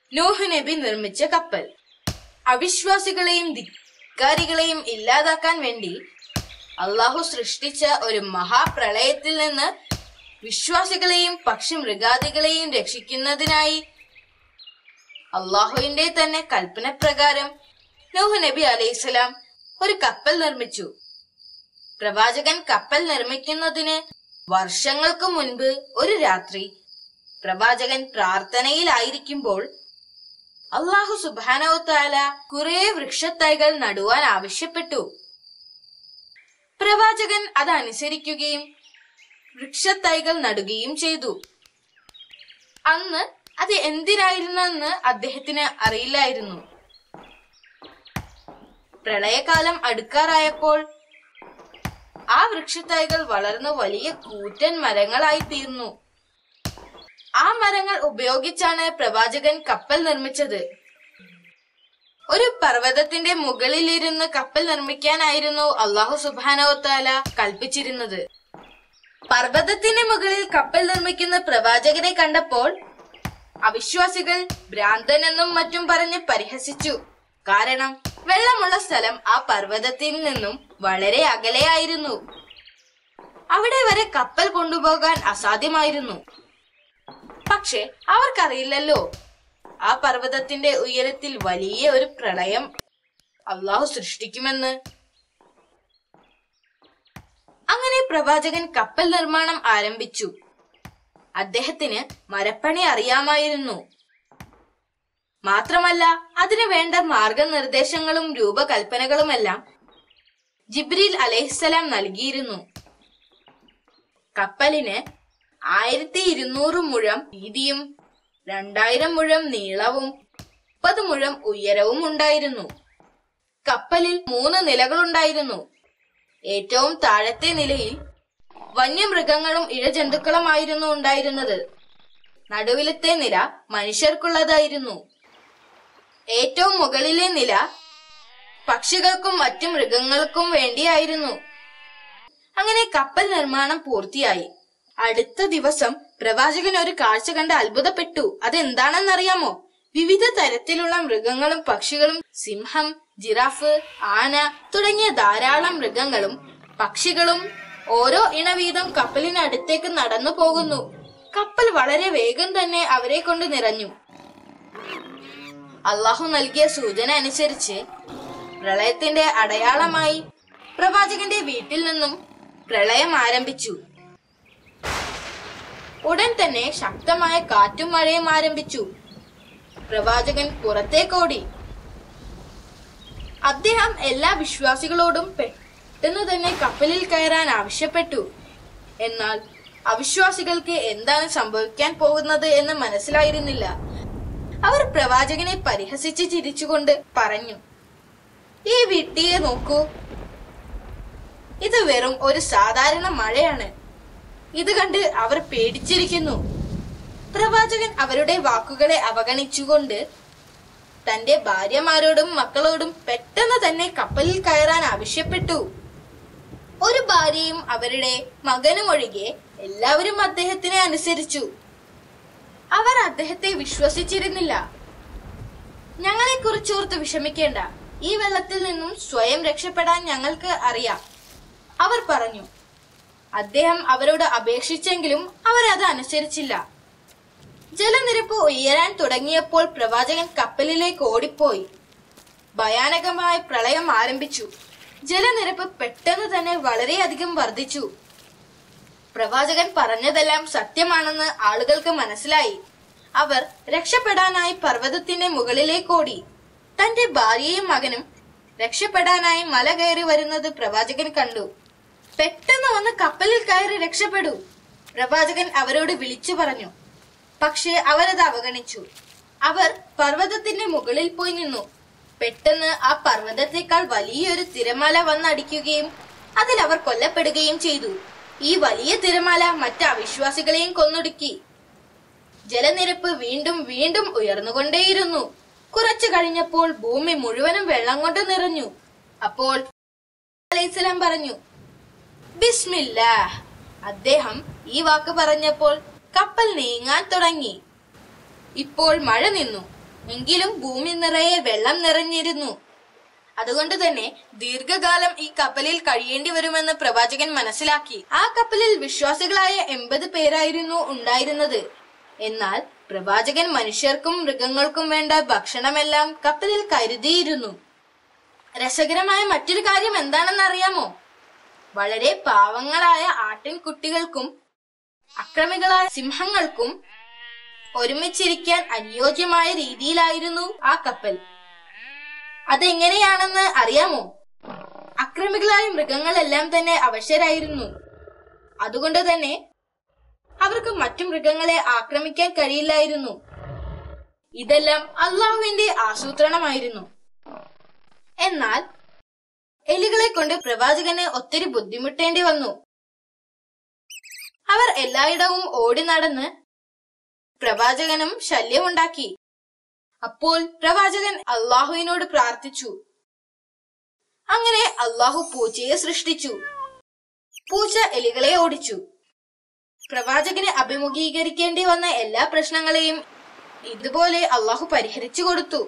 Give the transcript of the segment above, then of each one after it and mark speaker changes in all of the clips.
Speaker 1: നൂഹ് നബി നിർമ്മിച്ച കപ്പൽ. അവിശ്വാസികളെയും ധിക്കാരികളെയും ഇല്ലാതാക്കാൻ വേണ്ടി അള്ളാഹു സൃഷ്ടിച്ച ഒരു മഹാപ്രളയത്തിൽ നിന്ന് വിശ്വാസികളെയും പക്ഷി മൃഗാദികളെയും രക്ഷിക്കുന്നതിനായി അള്ളാഹുവിന്റെ തന്നെ കൽപ്പന പ്രകാരം നൂഹ് നബി അലൈഹിസ്സലാം ഒരു കപ്പൽ നിർമ്മിച്ചു. പ്രവാചകൻ കപ്പൽ നിർമ്മിക്കുന്നതിന് വർഷങ്ങൾക്ക് മുൻപ് ഒരു രാത്രി പ്രവാചകൻ പ്രാർത്ഥനയിലായിരിക്കുമ്പോൾ അള്ളാഹു സുബ്ഹാനഹു വ തആല കുറെ വൃക്ഷത്തൈകൾ നടുവാൻ ആവശ്യപ്പെട്ടു. പ്രവാചകൻ അതനുസരിക്കുകയും വൃക്ഷത്തൈകൾ നടുകയും ചെയ്തു. അന്ന് അത് എന്തിനായിരുന്നെന്ന് അദ്ദേഹത്തിന് അറിയില്ലായിരുന്നു. പ്രളയകാലം അടുക്കാറായപ്പോൾ ആ വൃക്ഷത്തൈകൾ വളർന്നു വലിയ കൂറ്റൻ മരങ്ങളായി തീർന്നു. ആ മരങ്ങൾ ഉപയോഗിച്ചാണ് പ്രവാചകൻ കപ്പൽ നിർമ്മിച്ചത്. ഒരു പർവ്വതത്തിന്റെ മുകളിലിരുന്ന് കപ്പൽ നിർമ്മിക്കാനായിരുന്നു അള്ളാഹു സുബ്ഹാനഹു വ തആല കൽപ്പിച്ചിരുന്നത്. പർവ്വതത്തിന്റെ മുകളിൽ കപ്പൽ നിർമ്മിക്കുന്ന പ്രവാചകനെ കണ്ടപ്പോൾ അവിശ്വാസികൾ ഭ്രാന്തനെന്നും മറ്റും പറഞ്ഞ് പരിഹസിച്ചു. കാരണം വെള്ളമുള്ള സ്ഥലം ആ പർവ്വതത്തിൽ നിന്നും വളരെ അകലെയായിരുന്നു. അവിടെ വരെ കപ്പൽ കൊണ്ടുപോകാൻ അസാധ്യമായിരുന്നു. പക്ഷെ അവർക്കറിയില്ലല്ലോ ആ പർവ്വതത്തിന്റെ ഉയരത്തിൽ വലിയ ഒരു പ്രളയം അള്ളാഹു സൃഷ്ടിക്കുമെന്ന്. അങ്ങനെ പ്രവാചകൻ കപ്പൽ നിർമ്മാണം ആരംഭിച്ചു. അദ്ദേഹത്തിന് മരപ്പണി അറിയാമായിരുന്നു. മാത്രമല്ല അതിനു വേണ്ട മാർഗനിർദ്ദേശങ്ങളും രൂപകൽപ്പനകളുമെല്ലാം ജിബ്രീൽ അലൈഹിസ്സലാം നൽകിയിരുന്നു. കപ്പലിന് 1200 മുഴം വീതിയും 2000 മുഴം നീളവും 30 മുഴം ഉയരവും ഉണ്ടായിരുന്നു. കപ്പലിൽ 3 നിലകളുണ്ടായിരുന്നു. ഏറ്റവും താഴത്തെ നിലയിൽ വന്യമൃഗങ്ങളും ഇഴജന്തുക്കളുമായിരുന്നു ഉണ്ടായിരുന്നത്. നടുവിലത്തെ നില മനുഷ്യർക്കുള്ളതായിരുന്നു. ഏറ്റവും മുകളിലെ നില പക്ഷികൾക്കും മറ്റു മൃഗങ്ങൾക്കും വേണ്ടിയായിരുന്നു. അങ്ങനെ കപ്പൽ നിർമ്മാണം പൂർത്തിയായി. അടുത്ത ദിവസം പ്രവാചകൻ ഒരു കാഴ്ച കണ്ട് അത്ഭുതപ്പെട്ടു. അതെന്താണെന്നറിയാമോ? വിവിധ തരത്തിലുള്ള മൃഗങ്ങളും പക്ഷികളും, സിംഹം, ജിറാഫ്, ആന തുടങ്ങിയ ധാരാളം മൃഗങ്ങളും പക്ഷികളും ഓരോ ഇണ വീതം കപ്പലിനടുത്തേക്ക് നടന്നു പോകുന്നു. കപ്പൽ വളരെ വേഗം തന്നെ അവരെ കൊണ്ട് നിറഞ്ഞു. അള്ളാഹു നൽകിയ സൂചന അനുസരിച്ച് പ്രളയത്തിന്റെ അടയാളമായി പ്രവാചകന്റെ വീട്ടിൽ നിന്നും പ്രളയം ആരംഭിച്ചു. ഉടൻ തന്നെ ശക്തമായ കാറ്റും മഴയും ആരംഭിച്ചു. പ്രവാചകൻ പുറത്തേക്കോടി. അദ്ദേഹം എല്ലാ വിശ്വാസികളോടും പെട്ടെന്ന് തന്നെ കപ്പലിൽ കയറാൻ ആവശ്യപ്പെട്ടു. എന്നാൽ അവിശ്വാസികൾക്ക് എന്താണ് സംഭവിക്കാൻ പോകുന്നത് എന്ന് മനസ്സിലായിരുന്നില്ല. അവർ പ്രവാചകനെ പരിഹസിച്ച് ചിരിച്ചുകൊണ്ട് പറഞ്ഞു, ഈ വിഡ്ഢിയെ നോക്കൂ, ഇത് വെറും ഒരു സാധാരണ മഴയാണ്. ഇത് കണ്ട് അവർ പേടിച്ചിരിക്കുന്നു. പ്രവാചകൻ അവരുടെ വാക്കുകളെ അവഗണിച്ചുകൊണ്ട് തന്റെ ഭാര്യമാരോടും മക്കളോടും പെട്ടെന്ന് തന്നെ കപ്പലിൽ കയറാൻ ആവശ്യപ്പെട്ടു. ഒരു ഭാര്യയും അവരുടെ മകനും ഒഴികെ എല്ലാവരും അദ്ദേഹത്തിനെ അനുസരിച്ചു. അവർ അദ്ദേഹത്തെ വിശ്വസിച്ചിരുന്നില്ല. ഞങ്ങളെ കുറിച്ചോർത്ത് വിഷമിക്കേണ്ട, ഈ വെള്ളത്തിൽ നിന്നും സ്വയം രക്ഷപ്പെടാൻ ഞങ്ങൾക്ക് അറിയാം, അവർ പറഞ്ഞു. അദ്ദേഹം അവരോട് അപേക്ഷിച്ചെങ്കിലും അവരത് അനുസരിച്ചില്ല. ജലനിരപ്പ് ഉയരാൻ തുടങ്ങിയപ്പോൾ പ്രവാചകൻ കപ്പലിലേക്ക് ഓടിപ്പോയി. ഭയാനകമായ പ്രളയം ആരംഭിച്ചു. ജലനിരപ്പ് പെട്ടെന്ന് തന്നെ വളരെയധികം വർദ്ധിച്ചു. പ്രവാചകൻ പറഞ്ഞതെല്ലാം സത്യമാണെന്ന് ആളുകൾക്ക് മനസ്സിലായി. അവർ രക്ഷപ്പെടാനായി പർവ്വതത്തിന്റെ മുകളിലേക്കോടി. തന്റെ ഭാര്യയും മകനും രക്ഷപ്പെടാനായി മല കയറി വരുന്നത് പ്രവാചകൻ കണ്ടു. പെട്ടെന്ന് വന്ന് കപ്പലിൽ കയറി രക്ഷപ്പെടൂ, പ്രവാചകൻ അവരോട് വിളിച്ചു പറഞ്ഞു. പക്ഷെ അവരത് അവഗണിച്ചു. അവർ പർവ്വതത്തിന്റെ മുകളിൽ പോയി നിന്നു. പെട്ടെന്ന് ആ പർവ്വതത്തെക്കാൾ വലിയൊരു തിരമാല വന്നടിക്കുകയും അതിൽ അവർ കൊല്ലപ്പെടുകയും ചെയ്തു. ഈ വലിയ തിരമാല മറ്റ് അവിശ്വാസികളെയും കൊന്നൊടുക്കി. ജലനിരപ്പ് വീണ്ടും വീണ്ടും ഉയർന്നുകൊണ്ടേയിരുന്നു. കുറച്ചു കഴിഞ്ഞപ്പോൾ ഭൂമി മുഴുവനും വെള്ളം കൊണ്ട് നിറഞ്ഞു. അപ്പോൾ അലൈഹിസ്സലാം പറഞ്ഞു, ബിസ്മില്ലാഹ്. അദ്ദേഹം ഈ വാക്ക് പറഞ്ഞപ്പോൾ കപ്പൽ നീങ്ങാൻ തുടങ്ങി. ഇപ്പോൾ മഴ നിന്നു. എങ്കിലും ഭൂമി നിറയെ വെള്ളം നിറഞ്ഞിരുന്നു. അതുകൊണ്ട് തന്നെ ദീർഘകാലം ഈ കപ്പലിൽ കഴിയേണ്ടി വരുമെന്ന് പ്രവാചകൻ മനസ്സിലാക്കി. ആ കപ്പലിൽ വിശ്വാസികളായ 80 പേരായിരുന്നു ഉണ്ടായിരുന്നത്. എന്നാൽ പ്രവാചകൻ മനുഷ്യർക്കും മൃഗങ്ങൾക്കും വേണ്ട ഭക്ഷണമെല്ലാം കപ്പലിൽ കരുതിയിരുന്നു. രസകരമായ മറ്റൊരു കാര്യം എന്താണെന്ന് അറിയാമോ? വളരെ പാവങ്ങളായ ആട്ടിൻകുട്ടികൾക്കും അക്രമികളായ സിംഹങ്ങൾക്കും ഒരുമിച്ചിരിക്കാൻ അനുയോജ്യമായ രീതിയിലായിരുന്നു ആ കപ്പൽ. അതെങ്ങനെയാണെന്ന് അറിയാമോ? അക്രമികളായ മൃഗങ്ങളെല്ലാം തന്നെ അവശരായിരുന്നു. അതുകൊണ്ട് തന്നെ അവർക്ക് മറ്റു മൃഗങ്ങളെ ആക്രമിക്കാൻ കഴിയില്ലായിരുന്നു. ഇതെല്ലാം അള്ളാഹുവിന്റെ ആസൂത്രണമായിരുന്നു. എന്നാൽ എലികളെ കൊണ്ട് പ്രവാചകന് ഒത്തിരി ബുദ്ധിമുട്ടേണ്ടി വന്നു. അവർ എല്ലായിടവും ഓടി നടന്ന് പ്രവാചകനും ശല്യമുണ്ടാക്കി. അപ്പോൾ പ്രവാചകൻ അള്ളാഹുവിനോട് പ്രാർത്ഥിച്ചു. അങ്ങനെ അള്ളാഹു പൂച്ചയെ സൃഷ്ടിച്ചു. പൂച്ച എലികളെ ഓടിച്ചു. പ്രവാചകന് അഭിമുഖീകരിക്കേണ്ടി വന്ന എല്ലാ പ്രശ്നങ്ങളെയും ഇതുപോലെ അള്ളാഹു പരിഹരിച്ചു കൊടുത്തു.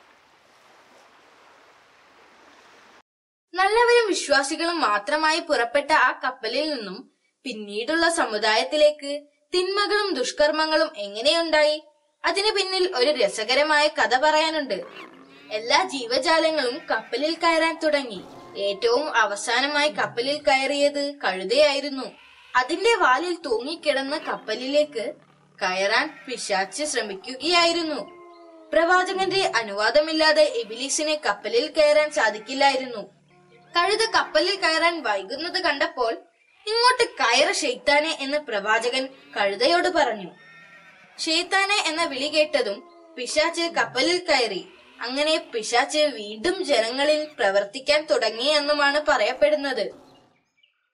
Speaker 1: നല്ലവരും വിശ്വാസികളും മാത്രമായി പുറപ്പെട്ട ആ കപ്പലിൽ നിന്നും പിന്നീടുള്ള സമുദായത്തിലേക്ക് തിന്മകളും ദുഷ്കർമ്മങ്ങളും എങ്ങനെയുണ്ടായി? അതിനു പിന്നിൽ ഒരു രസകരമായ കഥ പറയാനുണ്ട്. എല്ലാ ജീവജാലങ്ങളും കപ്പലിൽ കയറാൻ തുടങ്ങി. ഏറ്റവും അവസാനമായി കപ്പലിൽ കയറിയത് കഴുതയായിരുന്നു. അതിന്റെ വാലിൽ തൂങ്ങിക്കിടന്ന് കപ്പലിലേക്ക് കയറാൻ പിശാച് ശ്രമിക്കുകയായിരുന്നു. പ്രവാചകന്റെ അനുവാദമില്ലാതെ ഇബ്ലീസിന് കപ്പലിൽ കയറാൻ സാധിക്കില്ലായിരുന്നു. കഴുത കപ്പലിൽ കയറാൻ വൈകുന്നത് കണ്ടപ്പോൾ ഇങ്ങോട്ട് കയറ ശൈത്താനെ എന്ന് പ്രവാചകൻ കഴുതയോട് പറഞ്ഞു. ശൈത്താനെ എന്ന വിളി കേട്ടതും പിശാച് കപ്പലിൽ കയറി. അങ്ങനെ പിശാച് വീണ്ടും ജനങ്ങളിൽ പ്രവർത്തിക്കാൻ തുടങ്ങി എന്നുമാണ് പറയപ്പെടുന്നത്.